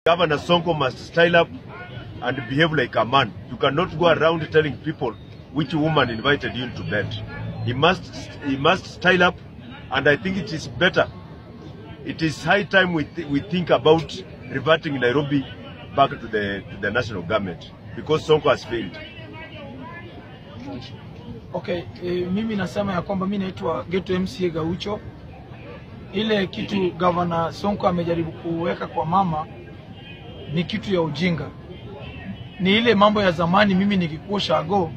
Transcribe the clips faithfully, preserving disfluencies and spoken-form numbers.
Governor Sonko must style up and behave like a man. You cannot go around telling people which woman invited you into bed. He must, he must style up, and I think it is better. It is high time we, th we think about reverting Nairobi back to the, to the national government, because Sonko has failed. Okay, e, mimi nasema ya kwamba mimi naitwa Geto M C A Gaucho. Ile kitu Governor Sonko amejaribu kuweka kwa mama ni kitu ya ujinga. Ni ile mambo ya zamani. Mimi nikikuwa shago,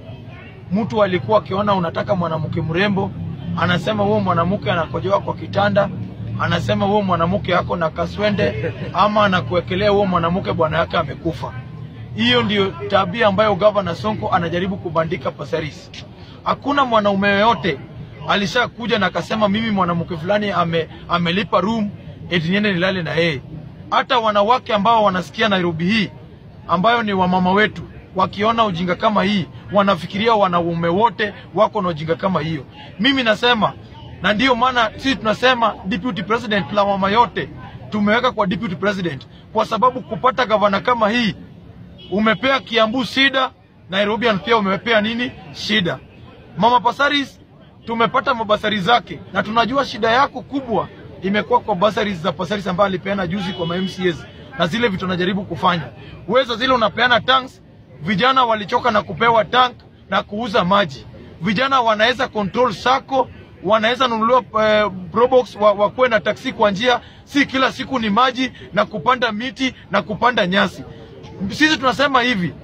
mtu alikuwa akiona unataka mwanamke mrembo, anasema huo mwanamke anakojoa kwa kitanda, anasema huo mwanamke yako na kaswende, ama anakuwekelea huo mwanamke bwana yake amekufa. Hiyo ndio tabia ambayo Governor Sonko anajaribu kubandika Pasaris. Hakuna mwanaume yote alishakuja na akasema mimi mwanamke fulani ame, amelipa room eti niende nilale na yeye. Hata wanawake ambao wanasikia Nairobi hii, ambayo ni wamama wetu, wakiona ujinga kama hii, wanafikiria wanaume wote wako na ujinga kama hiyo. Mimi nasema, na ndio maana sisi tunasema deputy president la mama yote tumeweka kwa deputy president, kwa sababu kupata gavana kama hii, umepea Kiambu shida, Nairobi pia umepea nini shida. Mama Pasaris tumepata mabasari zake, na tunajua shida yako kubwa imekuwa kwa basari za Pasaris ambayo alipeana juzi kwa M C S, na zile vitu anajaribu kufanya. Uwezo zile unapeana tanks, vijana walichoka na kupewa tank na kuuza maji. Vijana wanaweza control sako, wanaweza nunuliwa eh, probox wa, wa kuwe na taksi kwa njia, si kila siku ni maji na kupanda miti na kupanda nyasi. Sisi tunasema hivi,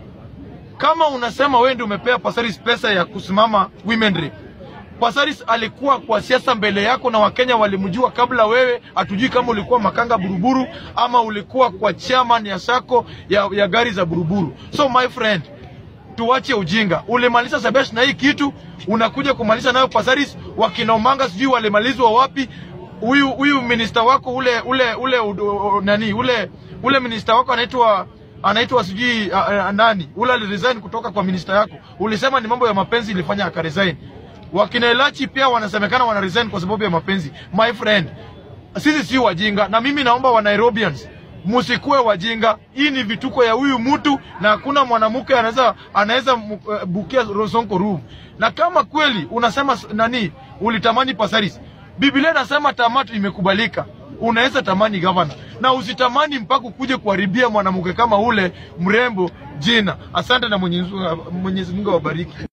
kama unasema wewe ndio umepea Pasaris pesa ya kusimama women rep, Pasaris alikuwa kwa siasa mbele yako na Wakenya walimjua kabla wewe. Hatujui kama ulikuwa makanga buruburu ama ulikuwa kwa chairman ya sako ya, ya gari za buruburu. So my friend, tuache ujinga. Ulimaliza Sabesh na hii kitu, unakuja kumaliza nayo Pasaris. Wakinomanga sijui walimalizwa wapi. Huyu huyu minister wako ule ule ule uh, nani ule ule minister wako anaitwa anaitwa sijui uh, uh, nani ule aliresign kutoka kwa minister yako. Ulisema ni mambo ya mapenzi ilifanya akaresign. Wakinelachi pia wanasemekana wana resign kwa sababu ya mapenzi. My friend, sisi si wajinga, na mimi naomba wa Nairobians musikue wajinga. Hii ni vituko ya huyu mtu, na hakuna mwanamke anaweza anaweza uh, bukia Sonko room. Na kama kweli unasema nani ulitamani Pasaris, Biblia inasema tamati imekubalika. Unaweza tamani governor, na usitamani mpaka kuje kuharibia mwanamke kama ule mrembo jina. Asante na Mwenyezi Mungu awabariki.